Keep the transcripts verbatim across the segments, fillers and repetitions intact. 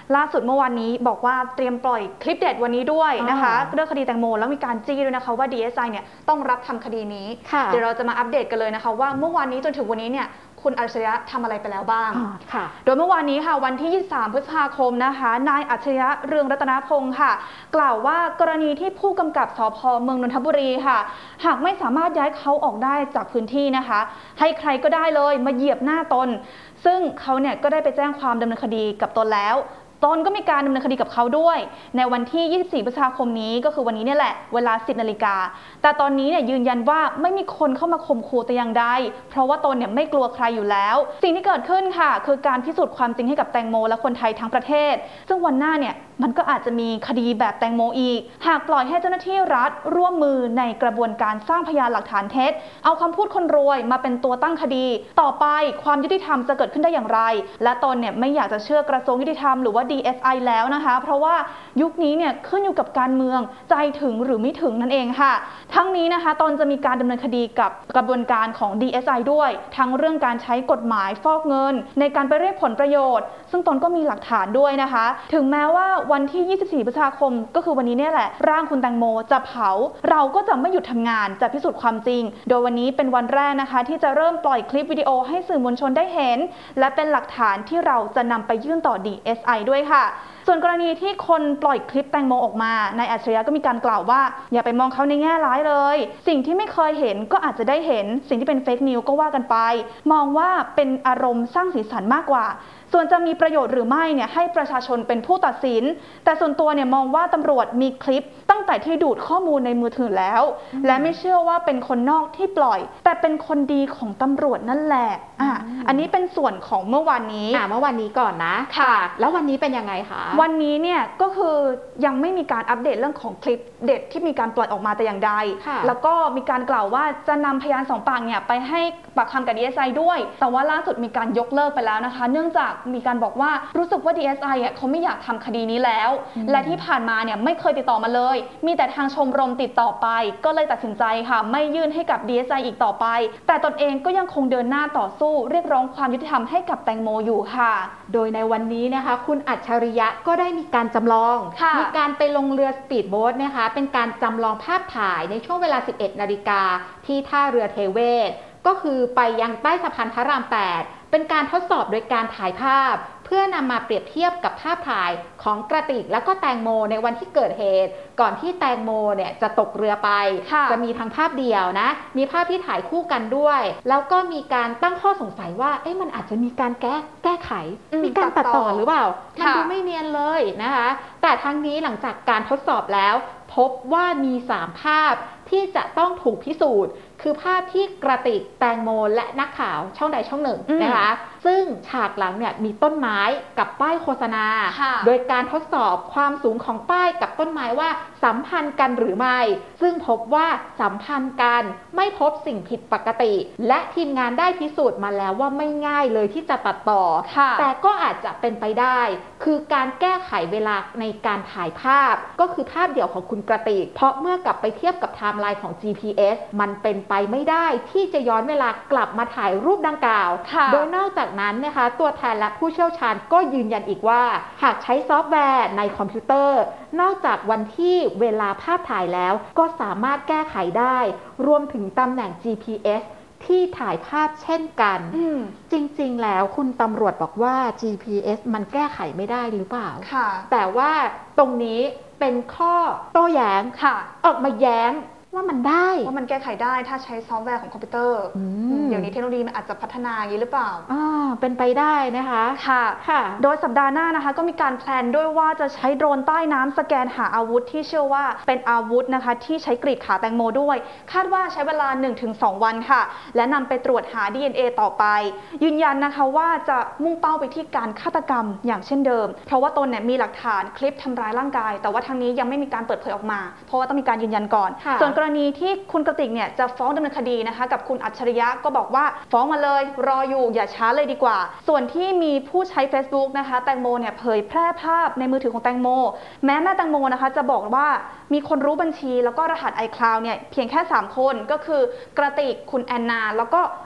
ล่าสุดเมื่อวานนี้บอกว่าเตรียมปล่อยคลิปเด็ดวันนี้ด้วยนะคะเรื่องคดีแตงโมแล้วมีการจี้ด้วยนะคะว่า ดี เอส ไอ เนี่ยต้องรับทำคดีนี้เดี๋ยวเราจะมาอัปเดตกันเลยนะคะว่าเมื่อวานนี้จนถึงวันนี้เนี่ยคุณอัจฉริยะทำอะไรไปแล้วบ้างโดยเมื่อวานนี้ค่ะวันที่ยี่สิบสามพฤษภาคมนะคะนายอัจฉริยะเรืองรัตนพงศ์ค่ะกล่าวว่ากรณีที่ผู้กำกับสภ.เมืองนนทบุรีค่ะหากไม่สามารถย้ายเขาออกได้จากพื้นที่นะคะให้ใครก็ได้เลยมาเหยียบหน้าตนซึ่งเขาเนี่ยก็ได้ไปแจ้งความดำเนินคดีกับตนแล้วตนก็มีการดำเนินคดีกับเขาด้วยในวันที่ยี่สิบสี่พฤษภาคมนี้ก็คือวันนี้เนี่ยแหละเวลาสิบนาฬิกาแต่ตอนนี้เนี่ยยืนยันว่าไม่มีคนเข้ามาข่มขู่แต่อย่างใดเพราะว่าตนเนี่ยไม่กลัวใครอยู่แล้วสิ่งที่เกิดขึ้นค่ะคือการพิสูจน์ความจริงให้กับแตงโมและคนไทยทั้งประเทศซึ่งวันหน้าเนี่ยมันก็อาจจะมีคดีแบบแตงโมอีกหากปล่อยให้เจ้าหน้าที่รัฐร่วมมือในกระบวนการสร้างพยานหลักฐานเท็จเอาคำพูดคนรวยมาเป็นตัวตั้งคดีต่อไปความยุติธรรมจะเกิดขึ้นได้อย่างไรและตนเนี่ยไม่อยากจะเชื่อกระทรวงยุติธรรมหรือว่า ดี เอส ไอ แล้วนะคะเพราะว่ายุคนี้เนี่ยขึ้นอยู่กับการเมืองใจถึงหรือไม่ถึงนั่นเองค่ะทั้งนี้นะคะตนจะมีการดำเนินคดีกับกระบวนการของ ดี เอส ไอ ด้วยทั้งเรื่องการใช้กฎหมายฟอกเงินในการไปเรียกผลประโยชน์ซึ่งตนก็มีหลักฐานด้วยนะคะถึงแม้ว่าวันที่ยี่สิบสี่พฤษภาคมก็คือวันนี้เนี่ยแหละร่างคุณแตงโมจะเผาเราก็จะไม่หยุดทำงานจะพิสูจน์ความจริงโดยวันนี้เป็นวันแรกนะคะที่จะเริ่มปล่อยคลิปวิดีโอให้สื่อมวลชนได้เห็นและเป็นหลักฐานที่เราจะนำไปยื่นต่อ ดี เอส ไอ ด้วยค่ะส่วนกรณีที่คนปล่อยคลิปแตงโมออกมานายอัจฉริยะก็มีการกล่าวว่าอย่าไปมองเขาในแง่ร้ายเลยสิ่งที่ไม่เคยเห็นก็อาจจะได้เห็นสิ่งที่เป็นเฟกนิวก็ว่ากันไปมองว่าเป็นอารมณ์สร้างสีสันมากกว่าส่วนจะมีประโยชน์หรือไม่เนี่ยให้ประชาชนเป็นผู้ตัดสินแต่ส่วนตัวเนี่ยมองว่าตำรวจมีคลิปตั้งแต่ที่ดูดข้อมูลในมือถือแล้วและไม่เชื่อว่าเป็นคนนอกที่ปล่อยแต่เป็นคนดีของตำรวจนั่นแหละอ่ะอันนี้เป็นส่วนของเมื่อวานนี้อ่ะเมื่อวานนี้ก่อนนะค่ะแล้ววันนี้เป็นยังไงคะวันนี้เนี่ยก็คือยังไม่มีการอัปเดตเรื่องของคลิปเด็ดที่มีการปล่อยออกมาแต่อย่างใดแล้วก็มีการกล่าวว่าจะนำพยานสองปากเนี่ยไปให้ปากคำกับ ดี เอส ไอ ด้วยแต่ว่าล่าสุดมีการยกเลิกไปแล้วนะคะเนื่องจากมีการบอกว่ารู้สึกว่า ดี เอส ไอ อ่ะเขาไม่อยากทำคดีนี้แล้วและที่ผ่านมาเนี่ยไม่เคยติดต่อมาเลยมีแต่ทางชมรมติดต่อไปก็เลยตัดสินใจค่ะไม่ยื่นให้กับ ดี เอส ไอ อีกต่อไปแต่ตนเองก็ยังคงเดินหน้าต่อสู้เรียกร้องความยุติธรรมให้กับแตงโมอยู่ค่ะโดยในวันนี้นะคะคุณอัจฉริยะก็ได้มีการจำลองมีการไปลงเรือสปีดโบ๊ทนะคะเป็นการจำลองภาพถ่ายในช่วงเวลา สิบเอ็ดนาฬิกาที่ท่าเรือเทเวศก็คือไปยังใต้สะพานพระรามแปดเป็นการทดสอบโดยการถ่ายภาพเพื่อนำมาเปรียบเทียบกับภาพถ่ายของกระติกแล้วก็แตงโมในวันที่เกิดเหตุก่อนที่แตงโมเนี่ยจะตกเรือไปจะมีทั้งภาพเดียวนะมีภาพที่ถ่ายคู่กันด้วยแล้วก็มีการตั้งข้อสงสัยว่าเอ๊ะมันอาจจะมีการแก้แก้ไขมีการตัดต่อหรือเปล่ามันดูไม่เนียนเลยนะคะแต่ทั้งนี้หลังจากการทดสอบแล้วพบว่ามีสามภาพที่จะต้องถูกพิสูจน์คือภาพที่กระติกแตงโมและนักข่าวช่องใดช่องหนึ่งนะคะซึ่งฉากหลังเนี่ยมีต้นไม้กับป้ายโฆษณาโดยการทดสอบความสูงของป้ายกับต้นไม้ว่าสัมพันธ์กันหรือไม่ซึ่งพบว่าสัมพันธ์กันไม่พบสิ่งผิดปกติและทีมงานได้พิสูจน์มาแล้วว่าไม่ง่ายเลยที่จะตัดต่อแต่ก็อาจจะเป็นไปได้คือการแก้ไขเวลาในการถ่ายภาพก็คือภาพเดี่ยวของคุณกระติกเพราะเมื่อกลับไปเทียบกับไทม์ไลน์ของ จี พี เอส มันเป็นไปไม่ได้ที่จะย้อนเวลากลับมาถ่ายรูปดังกล่าวโดยนอกจากนั้นนะคะตัวแทนและผู้เชี่ยวชาญก็ยืนยันอีกว่าหากใช้ซอฟต์แวร์ในคอมพิวเตอร์นอกจากวันที่เวลาภาพถ่ายแล้วก็สามารถแก้ไขได้รวมถึงตำแหน่ง จี พี เอส ที่ถ่ายภาพเช่นกันจริงๆแล้วคุณตำรวจบอกว่า จี พี เอส มันแก้ไขไม่ได้หรือเปล่าแต่ว่าตรงนี้เป็นข้อโต้แย้งออกมาแย้งว่ามันได้ว่ามันแก้ไขได้ถ้าใช้ซอฟต์แวร์ของคอมพิวเตอร์เดี๋ยวนี้เทคโนโลยีมันอาจจะพัฒนาอย่างนี้หรือเปล่าอ่าเป็นไปได้นะคะค่ะค่ะโดยสัปดาห์หน้านะคะก็มีการแพลนด้วยว่าจะใช้โดรนใต้น้ำสแกนหาอาวุธที่เชื่อว่าเป็นอาวุธนะคะที่ใช้กรีดขาแตงโมด้วยคาดว่าใช้เวลา หนึ่งถึงสอง วันค่ะและนำไปตรวจหา ดี เอ็น เอ ต่อไปยืนยันนะคะว่าจะมุ่งเป้าไปที่การฆาตกรรมอย่างเช่นเดิมเพราะว่าตนเนี่ยมีหลักฐานคลิปทำร้ายร่างกายแต่ว่าทางนี้ยังไม่มีการเปิดเผยออกมาเพราะว่าต้องมีการยืนยันก่อนส่วนกรณีที่คุณกติกเนี่ยจะฟ้องดำเนินคดีนะคะกับคุณอัจฉริยะก็บอกว่าฟ้องมาเลยรออยู่อย่าช้าเลยดีกว่าส่วนที่มีผู้ใช้ Facebook นะคะแตงโมเนี่ยเผยแพร่ภาพในมือถือของแตงโมแม้แม่แตงโมนะคะจะบอกว่ามีคนรู้บัญชีแล้วก็รหัส ไอ คลาวด์ เนี่ยเพียงแค่สามคนก็คือกระติกคุณแอนนาแล้วก็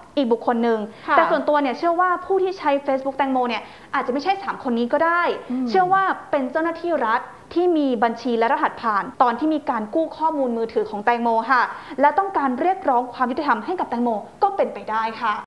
อีกบุคคลหนึ่งแต่ส่วนตัวเนี่ยเชื่อว่าผู้ที่ใช้ Facebook แตงโมเนี่ยอาจจะไม่ใช่สามคนนี้ก็ได้เชื่อว่าเป็นเจ้าหน้าที่รัฐที่มีบัญชีและรหัสผ่านตอนที่มีการกู้ข้อมูลมือถือของแตงโมค่ะและต้องการเรียกร้องความยุติธรรมให้กับแตงโมก็เป็นไปได้ค่ะ